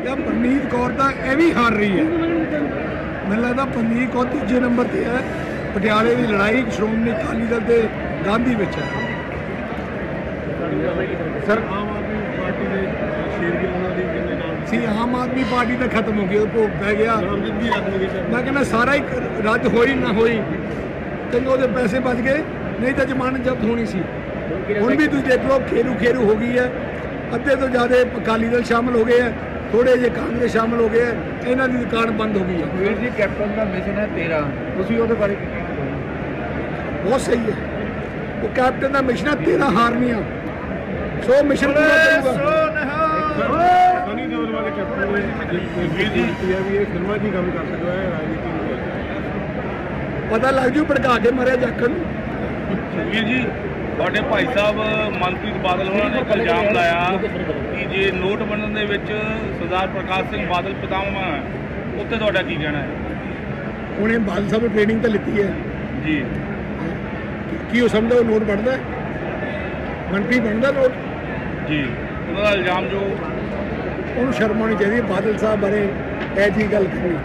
या परनीत कौर तो ਇਹ ਵੀ हार रही है। ਮੈਨੂੰ लगता परनीत कौर तीजे नंबर पर है। पटियाले की लड़ाई श्रोमणी अकाली दल के गांधी विच है। सर आम आदमी पार्टी ने शेर सी आम आदमी पार्टी तो खत्म हो गई, भोग पै गया। मैं कहना सारा ही रद्द होई ना होई, चंगे वो पैसे बच गए, नहीं तो जमानत जब्त होनी सी। हुण भी तुसीं देख लो खेरू खेरू हो गई है। अद्धे तो ज़्यादा अकाली दल शामिल हो गए हैं, थोड़े जे कांग्रेस शामिल हो गए हैं, इन्हां दी दुकान बंद हो गई है। वीर जी कैप्टन का मिशन है 13, तुसीं उहदे बारे की बहुत सही है। वो कैप्टन का मिशन है 13 हारनियां, 100 मिशन पूरा करूंगा। सनी देओल वाले कैप्टन ने वीर जी भी ये फिल्मां की काम कर सकदा है, राजनीति पता लग जू भड़का के मरे जाखन। वीर जी ਤੁਹਾਡੇ ਭਾਈ ਸਾਹਿਬ ਮਨਪ੍ਰੀਤ ਬਾਦਲ ਉਹਨਾਂ ਨੇ ਇੱਕ ਇਲਜ਼ਾਮ ਲਾਇਆ ਕਿ ਜੇ ਨੋਟ ਬਣਨ ਦੇ ਵਿੱਚ ਸਰਦਾਰ ਪ੍ਰਕਾਸ਼ ਸਿੰਘ ਬਾਦਲ ਪਿਤਾਮਾ ਉੱਤੇ ਤੁਹਾਡਾ ਕੀ ਕਹਿਣਾ ਹੈ? ਉਹਨੇ ਬਾਦਲ ਸਾਹਿਬ ਨੂੰ ਟ੍ਰੇਨਿੰਗ ਤਾਂ ਲਿੱਤੀ ਹੈ ਜੀ, ਕੀ ਉਹ ਸਮਝਦਾ ਉਹ ਨੋਟ ਬਣਦਾ ਮਨਪ੍ਰੀਤ ਬਣਦਾ ਨੋਟ ਜੀ? ਉਹਨਾਂ ਦਾ ਇਲਜ਼ਾਮ ਜੋ ਉਹਨੂੰ ਸ਼ਰਮ ਆਉਣੀ ਚਾਹੀਦੀ ਹੈ ਬਾਦਲ ਸਾਹਿਬ ਬਾਰੇ ਇਹ ਜੀ ਗੱਲ ਕਰਨੀ।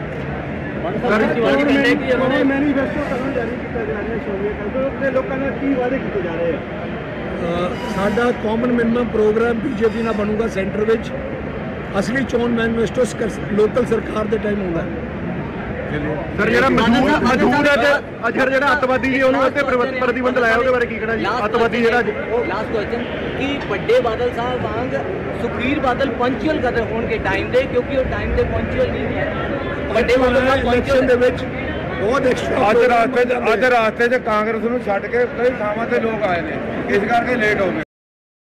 मैनीफेस्टो कदों जारी किया जा रहा है, शोरिया कदों लोगों ने की वादे किए जा रहे हैं? साडा कॉमन मिनिमम प्रोग्राम बीजेपी ना बनूगा सेंटर विच। असली चोन मैनीफेस्टो लोकल सरकार के टाइम होगा। सर ਜਿਹੜਾ ਮਜ਼ਦੂਰ ਹੈ ਤੇ ਅਜਰ ਜਿਹੜਾ ਅੱਤਵਾਦੀ ਜੀ ਉਹਨੂੰ ਉੱਤੇ ਪ੍ਰਤੀਬੰਧ ਲਾਇਆ, ਉਹਦੇ ਬਾਰੇ ਕੀ ਕਹਿਣਾ ਜੀ? ਅੱਤਵਾਦੀ ਜਿਹੜਾ ਲਾਸਟ ਕੁਐਸਚਨ ਕਿ ਵੱਡੇ ਬਾਦਲ ਸਾਹਿਬ ਵਾਂਗ ਸੁਖਬੀਰ ਬਾਦਲ ਪੰਚੁਅਲ ਕਦਰ ਹੋਣਗੇ ਟਾਈਮ ਦੇ, ਕਿਉਂਕਿ ਉਹ ਟਾਈਮ ਦੇ ਪੰਚੁਅਲ ਨਹੀਂ ਹੈ। ਵੱਡੇ ਬਾਦਲ ਸਾਹਿਬ ਇਲੈਕਸ਼ਨ ਦੇ ਵਿੱਚ ਬਹੁਤ ਐਕਸਟਰਾ ਅੱਜ ਰਾਸਤੇ 'ਚ ਕਾਂਗਰਸ ਨੂੰ ਛੱਡ ਕੇ ਕਈ ਥਾਵਾਂ ਤੇ ਲੋਕ ਆਏ ਨੇ, ਇਸ ਕਰਕੇ ਲੇਟ ਹੋ ਗਏ।